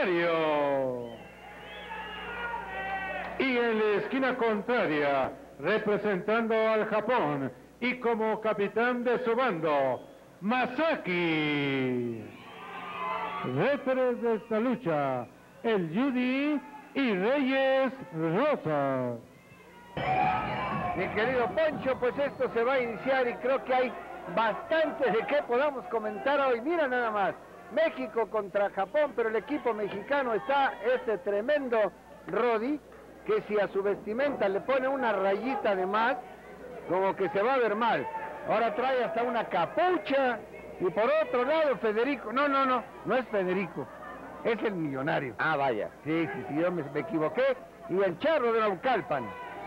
millonario. Y en la esquina contraria, representando al Japón y como capitán de su bando, Masaki. Referees de esta lucha, el Judy y Reyes Rosas. Mi querido Poncho, pues esto se va a iniciar y creo que hay bastante de qué podamos comentar hoy. Mira nada más, México contra Japón, pero el equipo mexicano está este tremendo Rodi, que si a su vestimenta le pone una rayita de más, como que se va a ver mal. Ahora trae hasta una capucha. Y por otro lado, Federico, no es Federico, es el millonario. Ah, vaya. Sí, yo me equivoqué. Y el charro de Naucalpan.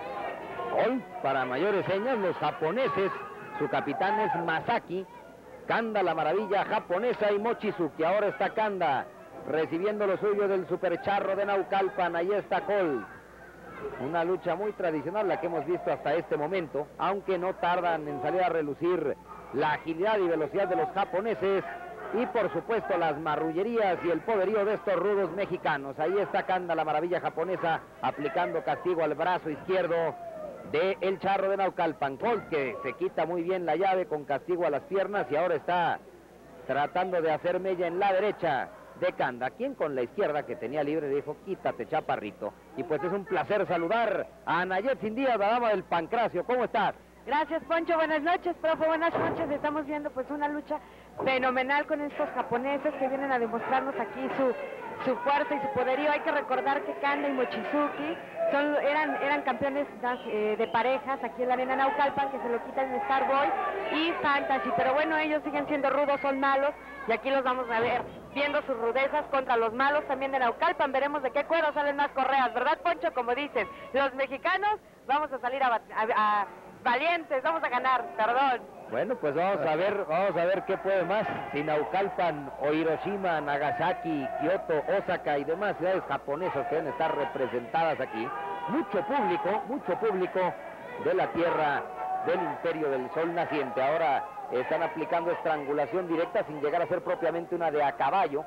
Hoy, para mayores señas, los japoneses, su capitán es Masaki, Kanda la maravilla japonesa y Mochizuki. Ahora está Kanda recibiendo lo suyo del supercharro de Naucalpan. Ahí está Colt. Una lucha muy tradicional la que hemos visto hasta este momento, aunque no tardan en salir a relucir la agilidad y velocidad de los japoneses y por supuesto las marrullerías y el poderío de estos rudos mexicanos. Ahí está Kanda la maravilla japonesa aplicando castigo al brazo izquierdo de el charro de Naucalpan. Colt, que se quita muy bien la llave con castigo a las piernas y ahora está tratando de hacer mella en la derecha de Kanda, quien con la izquierda que tenía libre dijo: quítate, chaparrito. Y pues es un placer saludar a Anayetsin Díaz, la dama del Pancracio. ¿Cómo estás? Gracias, Poncho. Buenas noches, profe. Buenas noches. Estamos viendo pues una lucha fenomenal con estos japoneses que vienen a demostrarnos aquí su fuerza y su poderío. Hay que recordar que Kanda y Mochizuki eran campeones de parejas aquí en la arena Naucalpan, que se lo quitan en Starboy y Fantasy. Pero bueno, ellos siguen siendo rudos, son malos, y aquí los vamos a ver viendo sus rudezas contra los malos también de Naucalpan. Veremos de qué cuero salen más correas, ¿verdad, Poncho? Como dicen los mexicanos, vamos a salir a valientes, vamos a ganar, perdón. Bueno, pues vamos a ver qué puede más. Si Naucalpan o Hiroshima, Nagasaki, Kioto, Osaka y demás ciudades japonesas que deben estar representadas aquí. Mucho público de la tierra del Imperio del Sol Naciente. Ahora están aplicando estrangulación directa sin llegar a ser propiamente una de a caballo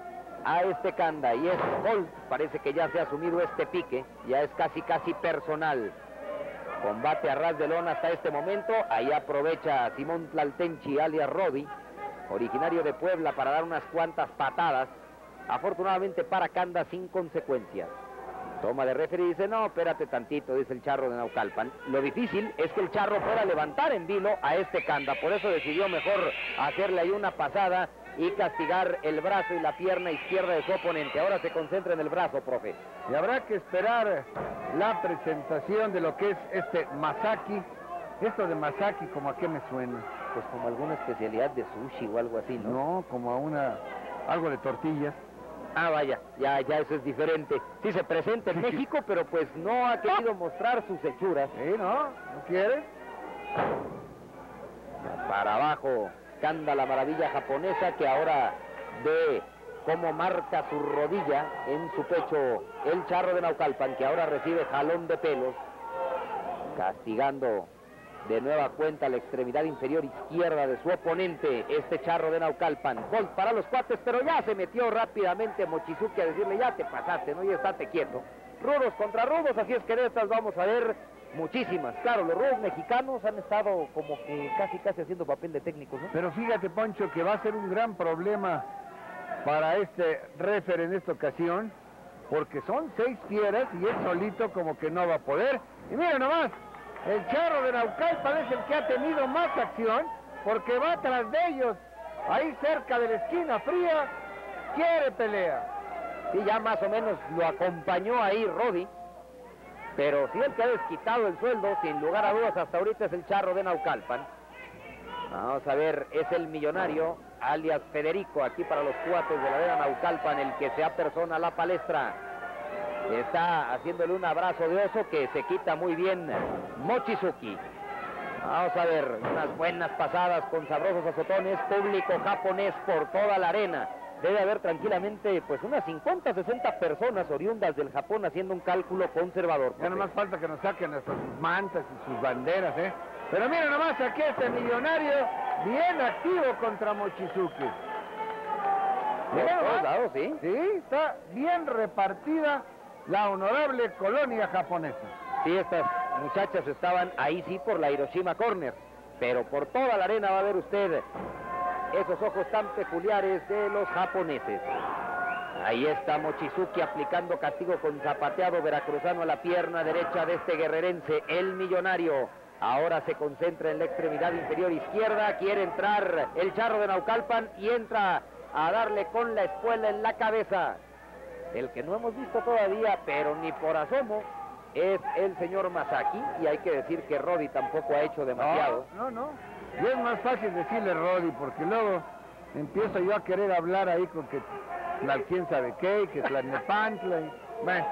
a este Kanda. Y es Colt, parece que ya se ha asumido este pique, ya es casi personal. Combate a ras de lona hasta este momento. Ahí aprovecha Simón Tlaltenchi, alias Rodi, originario de Puebla, para dar unas cuantas patadas. Afortunadamente para Kanda sin consecuencias. Toma de referee y dice: no, espérate tantito, dice el charro de Naucalpan. Lo difícil es que el charro pueda levantar en vilo a este Kanda. Por eso decidió mejor hacerle ahí una pasada y castigar el brazo y la pierna izquierda de su oponente. Ahora se concentra en el brazo, profe. Y habrá que esperar la presentación de lo que es este Masaki. Esto de Masaki, ¿como a qué me suena? Pues como alguna especialidad de sushi o algo así, ¿no? No, como a algo de tortillas. Ah, vaya, ya eso es diferente. Sí se presenta en México, pero pues no ha querido mostrar sus hechuras. ¿Sí, no? ¿No quiere? Para abajo, Kanda la maravilla japonesa, que ahora ve cómo marca su rodilla en su pecho el charro de Naucalpan, que ahora recibe jalón de pelos, castigando de nueva cuenta la extremidad inferior izquierda de su oponente, este charro de Naucalpan. Colt para los cuates, pero ya se metió rápidamente Mochizuki a decirle: ya te pasaste, ¿no? Ya estate quieto. Rudos contra rudos, así es que de estas vamos a ver muchísimas. Claro, los rudos mexicanos han estado como que casi haciendo papel de técnicos, ¿no? Pero fíjate, Poncho, que va a ser un gran problema para este referee en esta ocasión, porque son 6 fieras y él solito como que no va a poder. Y mira nomás, el charro de Naucalpan es el que ha tenido más acción, porque va tras de ellos, ahí cerca de la esquina fría, quiere pelea. Sí, ya más o menos lo acompañó ahí Rodi, pero si el que ha desquitado el sueldo, sin lugar a dudas, hasta ahorita es el charro de Naucalpan. Vamos a ver, es el millonario, alias Federico, aquí para los cuates de la arena Naucalpan, el que se apersona a la palestra. Está haciéndole un abrazo de oso que se quita muy bien Mochizuki. Vamos a ver, unas buenas pasadas con sabrosos azotones, público japonés por toda la arena. Debe haber tranquilamente pues unas 50, 60 personas oriundas del Japón haciendo un cálculo conservador. Ya no más falta que nos saquen hasta sus mantas y sus banderas, ¿eh? Pero mira nomás, aquí este millonario bien activo contra Mochizuki. Por todos lados, sí. Sí, está bien repartida la honorable colonia japonesa. Sí, estas muchachas estaban ahí sí por la Hiroshima Corner, pero por toda la arena va a ver usted esos ojos tan peculiares de los japoneses. Ahí está Mochizuki aplicando castigo con zapateado veracruzano a la pierna derecha de este guerrerense, el millonario. Ahora se concentra en la extremidad inferior izquierda, quiere entrar el Charro de Naucalpan y entra a darle con la espuela en la cabeza. El que no hemos visto todavía, pero ni por asomo, es el señor Masaki, y hay que decir que Rodi tampoco ha hecho demasiado. No. Y es más fácil decirle Rodi, porque luego empiezo yo a querer hablar ahí con que quién sabe qué, que es la Nepantla. Bueno.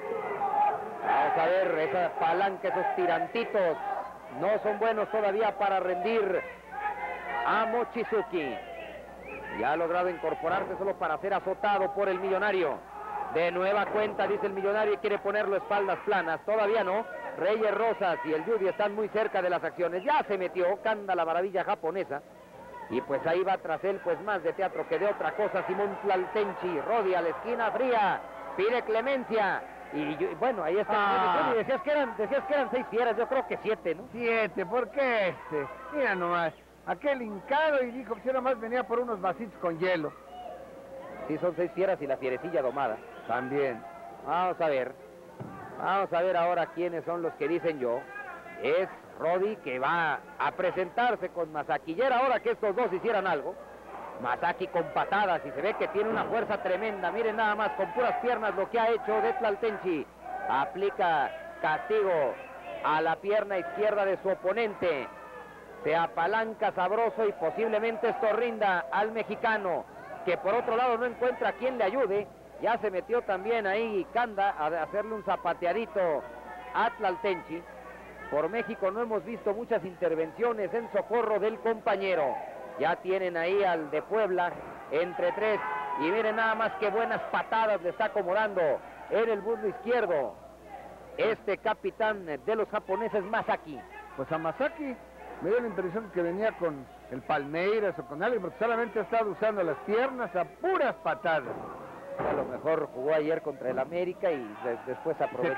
Vamos a ver, esa palanca, esos tirantitos, no son buenos todavía para rendir a Mochizuki. Ya ha logrado incorporarse solo para ser azotado por el millonario. De nueva cuenta, dice el millonario, y quiere ponerlo espaldas planas. Todavía no. Reyes Rosas y el Judy están muy cerca de las acciones. Ya se metió Kanda, la maravilla japonesa. Y pues ahí va tras él, pues más de teatro que de otra cosa, Simón Tlaltenchi. Rodi a la esquina fría, pide clemencia. Bueno, ahí está. Decías que eran 6 fieras, yo creo que 7, ¿no? 7, ¿por qué Mira nomás, aquel hincado y dijo que si nomás venía por unos vasitos con hielo. Sí, son 6 fieras y la fierecilla domada. También. Vamos a ver ahora quiénes son los que dicen yo. Es Rodi, que va a presentarse con Masaki. Ya era hora que estos dos hicieran algo. Masaki con patadas y se ve que tiene una fuerza tremenda. Miren nada más, con puras piernas lo que ha hecho de Tlaltenchi. Aplica castigo a la pierna izquierda de su oponente. Se apalanca sabroso y posiblemente esto rinda al mexicano, que por otro lado no encuentra quien le ayude. Ya se metió también ahí Kanda a hacerle un zapateadito a Tlaltenchi. Por México no hemos visto muchas intervenciones en socorro del compañero. Ya tienen ahí al de Puebla entre 3. Y miren nada más qué buenas patadas le está acomodando en el muslo izquierdo este capitán de los japoneses, Masaki. Pues a Masaki me dio la impresión que venía con el Palmeiras o con alguien, porque solamente ha estado usando las piernas a puras patadas. A lo mejor jugó ayer contra el América y después aprovechó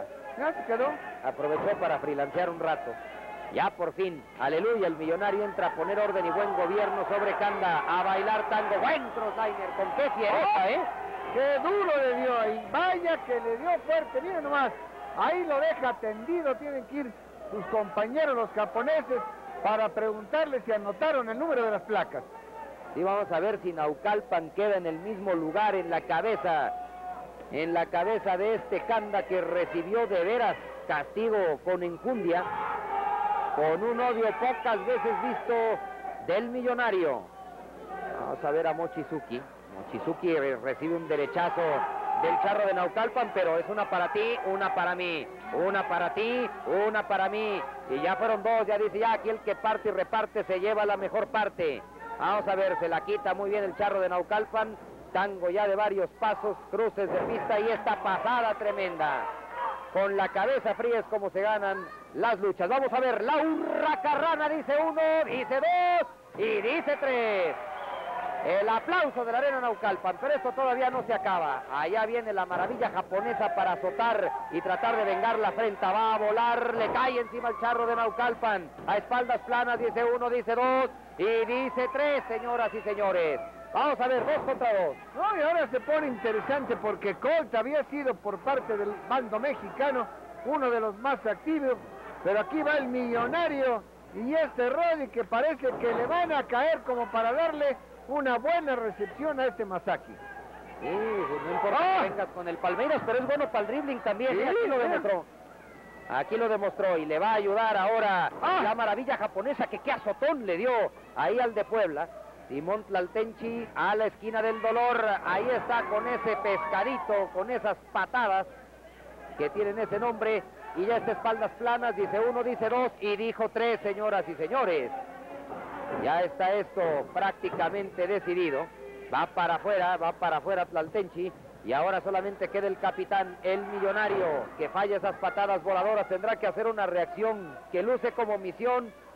para freelancear un rato. Ya por fin, aleluya, el millonario entra a poner orden y buen gobierno sobre Kanda, a bailar tango. Buen crossliner, con qué fiereza, ¡Qué duro le dio ahí! Vaya que le dio fuerte, miren nomás. Ahí lo deja tendido, tienen que ir sus compañeros los japoneses para preguntarle si anotaron el número de las placas. Sí, vamos a ver si Naucalpan queda en el mismo lugar en la cabeza de este Kanda, que recibió de veras castigo con enjundia, con un odio pocas veces visto del millonario. Vamos a ver a Mochizuki. Mochizuki recibe un derechazo del Charro de Naucalpan, pero es una para ti, una para mí, una para ti, una para mí, y ya fueron 2, ya dice, ya aquí el que parte y reparte se lleva la mejor parte. Vamos a ver, se la quita muy bien el Charro de Naucalpan, tango ya de varios pasos, cruces de pista y esta pasada tremenda. Con la cabeza fría es como se ganan las luchas. Vamos a ver, la hurracarrana, dice 1, dice 2 y dice 3. El aplauso de la arena Naucalpan, pero esto todavía no se acaba. Allá viene la maravilla japonesa para azotar y tratar de vengar la afrenta. Va a volar, le cae encima el Charro de Naucalpan. A espaldas planas, dice 1, dice 2 y dice 3, señoras y señores. Vamos a ver, 2 contra 2. No, y ahora se pone interesante porque Colt había sido por parte del bando mexicano uno de los más activos, pero aquí va el millonario y este Rodi, que parece que le van a caer como para darle una buena recepción a este Masaki. Sí, no importa que vengas con el Palmeiras, pero es bueno para el dribbling también. Sí, aquí lo demostró. Aquí lo demostró y le va a ayudar ahora la maravilla japonesa, que qué azotón le dio ahí al de Puebla. Simón Tlaltenchi a la esquina del dolor. Ahí está con ese pescadito, con esas patadas que tienen ese nombre. Y ya está espaldas planas, dice 1, dice 2 y dijo 3, señoras y señores. Ya está esto prácticamente decidido. Va para afuera Tlaltenchi. Y ahora solamente queda el capitán, el millonario, que falla esas patadas voladoras. Tendrá que hacer una reacción que luce como misión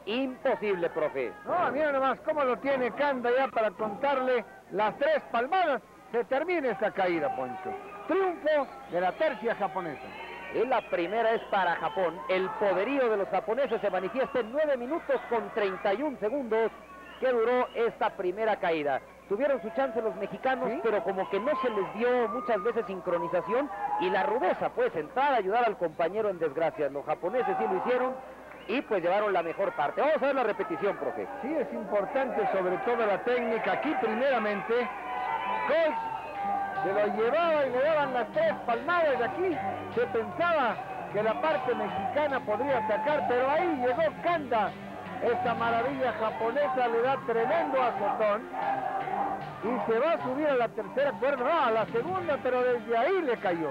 imposible, profe. No, mira nomás cómo lo tiene Kanda ya para contarle las 3 palmadas. Se termina esta caída, Poncho. Triunfo de la tercia japonesa. Y la primera es para Japón. El poderío de los japoneses se manifiesta en 9 minutos con 31 segundos que duró esta primera caída. Tuvieron su chance los mexicanos, ¿sí? Pero como que no se les dio muchas veces sincronización y la rudeza, pues, entrar a ayudar al compañero en desgracia. Los japoneses sí lo hicieron y pues llevaron la mejor parte. Vamos a ver la repetición, profe. Sí, es importante sobre todo la técnica. Aquí primeramente, Colt se lo llevaba y le daban las 3 palmadas de aquí. Se pensaba que la parte mexicana podría atacar, pero ahí llegó Kanda. Esta maravilla japonesa le da tremendo azotón y se va a subir a la tercera cuerda, no, a la segunda, pero desde ahí le cayó.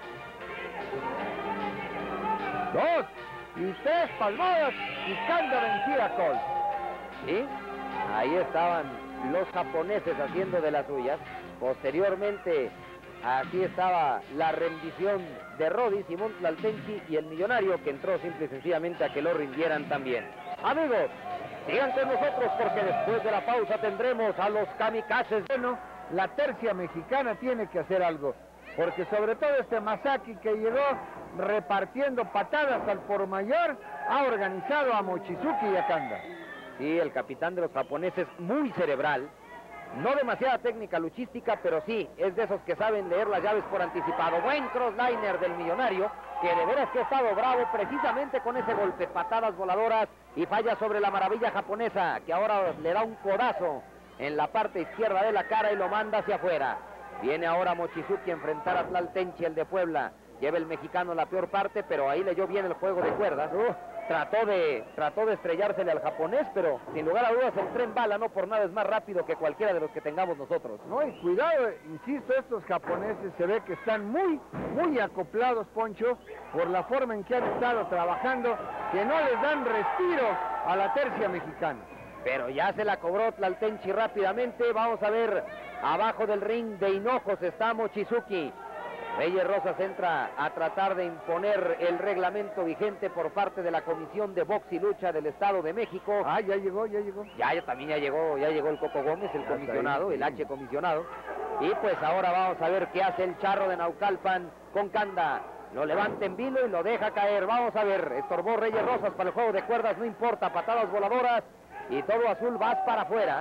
2 y 3 palmadas y Kanda vencía a Colt. ¿Sí? Ahí estaban los japoneses haciendo de las suyas. Posteriormente, aquí estaba la rendición de Rodi, Simón Tlaltenchi y el millonario que entró simple y sencillamente a que lo rindieran también. Amigos, sigan con nosotros porque después de la pausa tendremos a los kamikazes. Bueno, la tercia mexicana tiene que hacer algo, porque sobre todo este Masaki que llegó repartiendo patadas al por mayor, ha organizado a Mochizuki y a Kanda. Sí, el capitán de los japoneses, muy cerebral. No demasiada técnica luchística, pero sí, es de esos que saben leer las llaves por anticipado. Buen crossliner del millonario, que de veras que ha estado bravo precisamente con ese golpe. Patadas voladoras y falla sobre la maravilla japonesa, que ahora le da un codazo en la parte izquierda de la cara y lo manda hacia afuera. Viene ahora Mochizuki a enfrentar a Tlaltenchi, el de Puebla. Lleva el mexicano la peor parte, pero ahí leyó bien el juego de cuerdas. Trató de estrellársele al japonés, pero sin lugar a dudas el tren bala no por nada es más rápido que cualquiera de los que tengamos nosotros. No, y cuidado, insisto, estos japoneses se ve que están muy acoplados, Poncho, por la forma en que han estado trabajando, que no les dan respiro a la tercia mexicana. Pero ya se la cobró Tlaltenchi rápidamente. Vamos a ver, abajo del ring de hinojos está Mochizuki. Reyes Rosas entra a tratar de imponer el reglamento vigente por parte de la Comisión de Box y Lucha del Estado de México. Ah, ya llegó. También ya llegó el Coco Gómez, el comisionado, el H comisionado. Y pues ahora vamos a ver qué hace el charro de Naucalpan con Kanda. Lo levanta en vilo y lo deja caer. Vamos a ver, estorbó Reyes Rosas para el juego de cuerdas, no importa, patadas voladoras y todo azul, vas para afuera.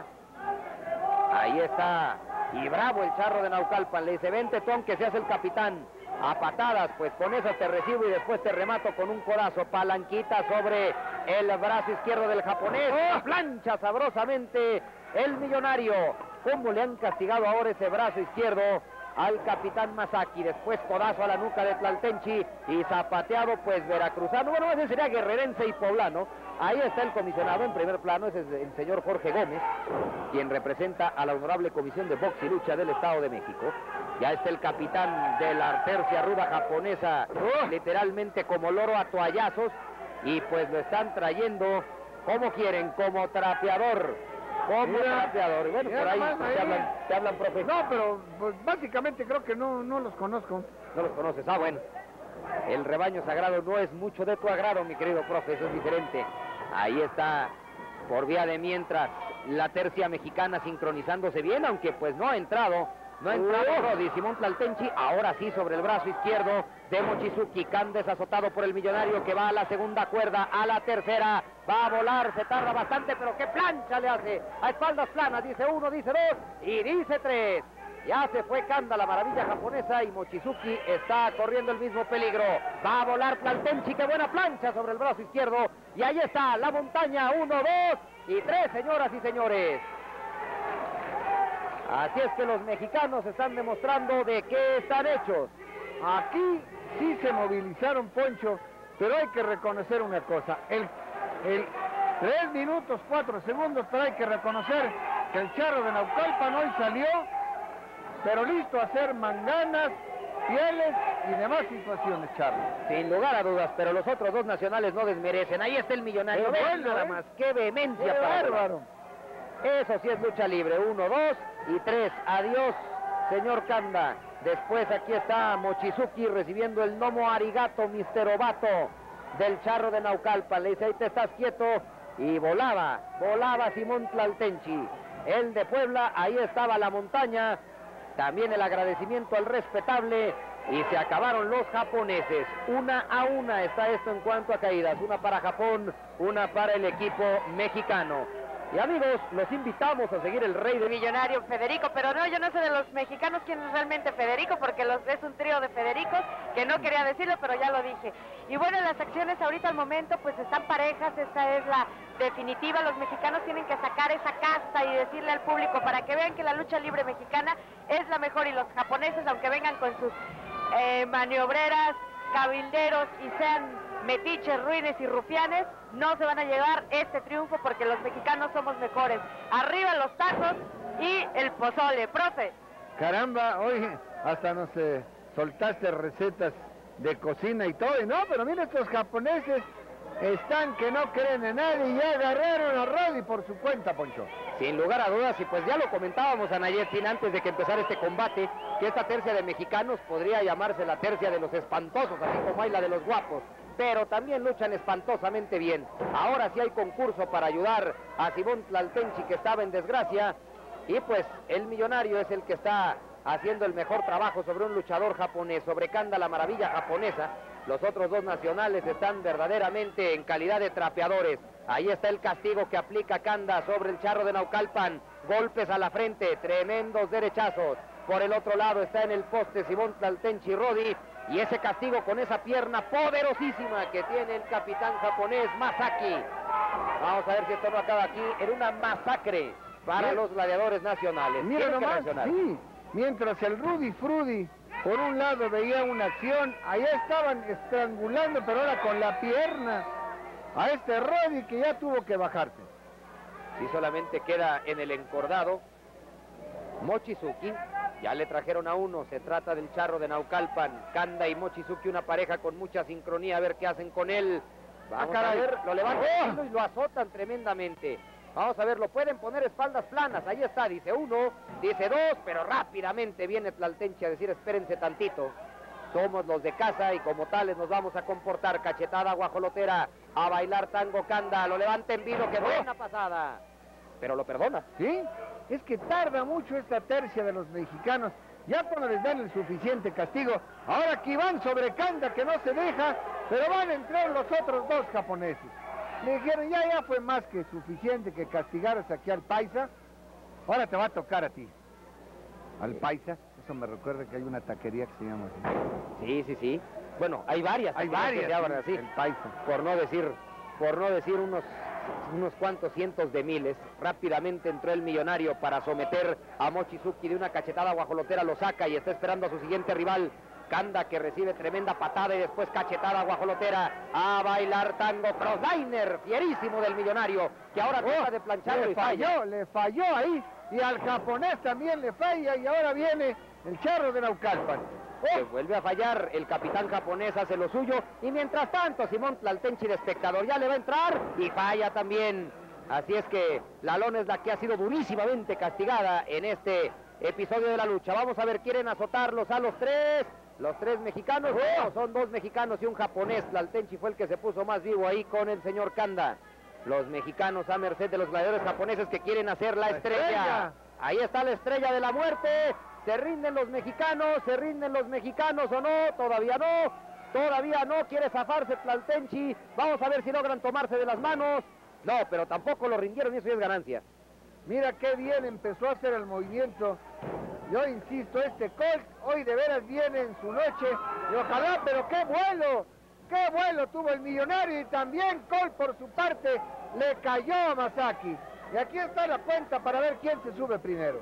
Ahí está. Y bravo el charro de Naucalpan, le dice, vente Tom que seas el capitán. A patadas, pues con eso te recibo y después te remato con un codazo. Palanquita sobre el brazo izquierdo del japonés. Plancha sabrosamente el millonario. ¿Cómo le han castigado ahora ese brazo izquierdo al capitán Masaki? Después codazo a la nuca de Tlaltenchi y zapateado pues veracruzano. Bueno, ese sería guerrerense y poblano. Ahí está el comisionado en primer plano, ese es el señor Jorge Gómez, quien representa a la honorable Comisión de Box y Lucha del Estado de México. Ya está el capitán de la tercia ruda japonesa, literalmente como loro a toallazos, y pues lo están trayendo como quieren, como trapeador. Como trapeador. Bueno, por ahí te hablan, profe. No, pero pues, básicamente creo que no los conozco. No los conoces, bueno. El rebaño sagrado no es mucho de tu agrado, mi querido profe, eso es diferente. Ahí está, por vía de mientras, la tercia mexicana sincronizándose bien, aunque pues no ha entrado Rodi, Simón Tlaltenchi, ahora sí sobre el brazo izquierdo de Mochizuki. Kanda es azotado por el millonario que va a la segunda cuerda, a la tercera, va a volar, se tarda bastante, pero qué plancha le hace, a espaldas planas, dice 1, dice 2 y dice 3. Ya se fue Kanda, la maravilla japonesa, y Mochizuki está corriendo el mismo peligro. Va a volar Tlaltenchi, qué buena plancha sobre el brazo izquierdo. Y ahí está la montaña, 1, 2 y 3, señoras y señores. Así es que los mexicanos están demostrando de qué están hechos. Aquí sí se movilizaron, Poncho, pero hay que reconocer una cosa. El 3 minutos 4 segundos, pero hay que reconocer que el charro de Naucalpan hoy salió, pero listo a hacer manganas, pieles y demás situaciones, Charlie. Sin lugar a dudas, pero los otros dos nacionales no desmerecen. Ahí está el millonario. Bueno, nada más, qué vehemencia. Qué bárbaro. Eso sí es lucha libre. 1, 2 y 3. Adiós, señor Kanda. Después aquí está Mochizuki recibiendo el nomo arigato, Mr. Obato, del charro de Naucalpan. Le dice, ahí te estás quieto, y volaba Simón Tlaltenchi. El de Puebla, ahí estaba la montaña, también el agradecimiento al respetable, y se acabaron los japoneses. 1-1 está esto en cuanto a caídas, una para Japón, una para el equipo mexicano. Y amigos, los invitamos a seguir el Rey de Millonario Federico, pero no, yo no sé de los mexicanos quién es realmente Federico, porque es un trío de Federicos, que no quería decirlo, pero ya lo dije. Y bueno, las acciones ahorita al momento pues están parejas, esta es la definitiva, los mexicanos tienen que sacar esa casta y decirle al público para que vean que la lucha libre mexicana es la mejor, y los japoneses, aunque vengan con sus maniobreras, cabilderos y sean metiches, ruines y rufianes, no se van a llevar este triunfo porque los mexicanos somos mejores. Arriba los tacos y el pozole, profe. Caramba, oye, hasta nos soltaste recetas de cocina y todo, y no, pero mira, estos japoneses están que no creen en nadie y ya agarraron a Roddy por su cuenta, Poncho. Sin lugar a dudas, y pues ya lo comentábamos a Nayetzin antes de que empezara este combate, que esta tercia de mexicanos podría llamarse la tercia de los espantosos, así como hay la de los guapos, pero también luchan espantosamente bien. Ahora sí hay concurso para ayudar a Simón Tlaltenchi, que estaba en desgracia, y pues el millonario es el que está haciendo el mejor trabajo sobre un luchador japonés, sobre Kanda, la maravilla japonesa. Los otros dos nacionales están verdaderamente en calidad de trapeadores. Ahí está el castigo que aplica Kanda sobre el charro de Naucalpan. Golpes a la frente, tremendos derechazos. Por el otro lado está en el poste Simón Tlaltenchi Roddy. Y ese castigo con esa pierna poderosísima que tiene el capitán japonés Masaki. Vamos a ver si esto no acaba aquí en una masacre para los gladiadores nacionales. Mira nomás, sí, mientras el Rudy Frudy por un lado veía una acción, allá estaban estrangulando, pero ahora con la pierna a este Roddy, que ya tuvo que bajarse. Sí, solamente queda en el encordado Mochizuki. Ya le trajeron a uno, se trata del charro de Naucalpan. Kanda y Mochizuki, una pareja con mucha sincronía, a ver qué hacen con él. Vamos a ver, lo levantan y lo azotan tremendamente. Vamos a ver, lo pueden poner espaldas planas, ahí está, dice uno, dice dos, pero rápidamente viene Tlaltenchi a decir, espérense tantito. Somos los de casa y como tales nos vamos a comportar. Cachetada guajolotera, a bailar tango Kanda, lo levanta en vilo, que buena pasada. Pero lo perdona. ¿Sí? Es que tarda mucho esta tercia de los mexicanos. Ya cuando les dan el suficiente castigo, ahora aquí van sobre Kanda, que no se deja, pero van a entrar los otros dos japoneses. Le dijeron, ya fue más que suficiente que castigaras aquí al paisa, ahora te va a tocar a ti. ¿Al paisa? Eso me recuerda que hay una taquería que se llama así. Sí. Bueno, hay varias. Hay varias, que se llaman así. El paisa. Por no decir unos cuantos cientos de miles. Rápidamente entró el millonario para someter a Mochizuki de una cachetada guajolotera, lo saca y está esperando a su siguiente rival. Kanda, que recibe tremenda patada y después cachetada guajolotera, a bailar tango crossliner, fierísimo del millonario, que ahora trata de plancharlo y falla. Le falló ahí, y al japonés también le falla, y ahora viene el charro de Naucalpan. Se vuelve a fallar, el capitán japonés hace lo suyo, y mientras tanto Simón Tlaltenchi de espectador ya le va a entrar y falla también. Así es que la lona es la que ha sido durísimamente castigada en este episodio de la lucha. Vamos a ver, quieren azotarlos a los tres mexicanos. No, son dos mexicanos y un japonés. Tlaltenchi fue el que se puso más vivo ahí con el señor Kanda. Los mexicanos a merced de los gladiadores japoneses que quieren hacer la estrella. Ahí está la estrella de la muerte. ¿Se rinden los mexicanos o no? Todavía no, quiere zafarse Tlaltenchi. Vamos a ver si logran tomarse de las manos. No, pero tampoco lo rindieron y eso es ganancia. Mira qué bien empezó a hacer el movimiento. Yo insisto, este Colt hoy de veras viene en su noche. Y ojalá, pero qué vuelo tuvo el millonario. Y también Colt por su parte le cayó a Masaki. Y aquí está la cuenta para ver quién se sube primero.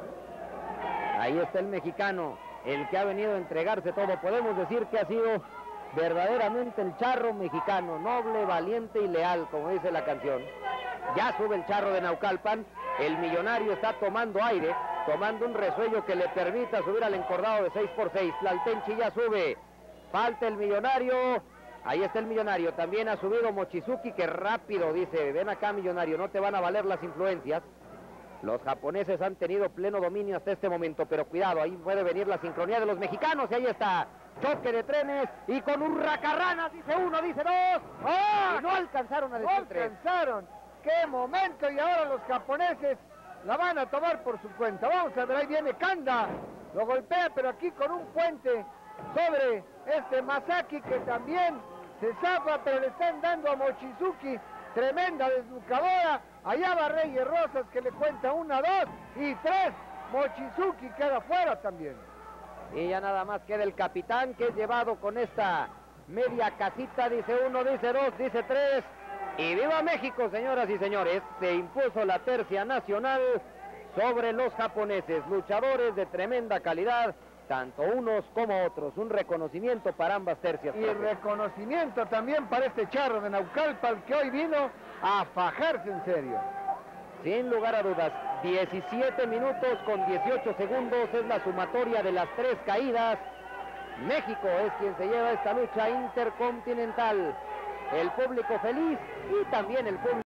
Ahí está el mexicano, el que ha venido a entregarse todo. Podemos decir que ha sido verdaderamente el charro mexicano, noble, valiente y leal, como dice la canción. Ya sube el charro de Naucalpan, el millonario está tomando aire, tomando un resuello que le permita subir al encordado de 6x6. Tlaltenchi ya sube, falta el millonario. Ahí está el millonario, también ha subido Mochizuki, que rápido dice, ven acá millonario, no te van a valer las influencias. Los japoneses han tenido pleno dominio hasta este momento, pero cuidado, ahí puede venir la sincronía de los mexicanos, y ahí está, choque de trenes, y con hurracarranas, dice uno, dice dos, ¡oh! Y no alcanzaron a decir tres. ¡Qué momento! Y ahora los japoneses la van a tomar por su cuenta. Vamos a ver, ahí viene Kanda. Lo golpea, pero aquí con un puente sobre este Masaki, que también se zafa, pero le están dando a Mochizuki. Tremenda desnucadora. Allá va Reyes Rosas, que le cuenta 1, 2 y 3. Mochizuki queda fuera también. Y ya nada más queda el capitán, que es llevado con esta media casita. Dice 1, dice 2, dice 3. Y ¡viva México, señoras y señores! Se impuso la tercia nacional sobre los japoneses, luchadores de tremenda calidad, tanto unos como otros. Un reconocimiento para ambas tercias. Y reconocimiento también para este charro de Naucalpan, que hoy vino a fajarse en serio. Sin lugar a dudas, 17 minutos con 18 segundos es la sumatoria de las 3 caídas. México es quien se lleva esta lucha intercontinental. El público feliz y también el público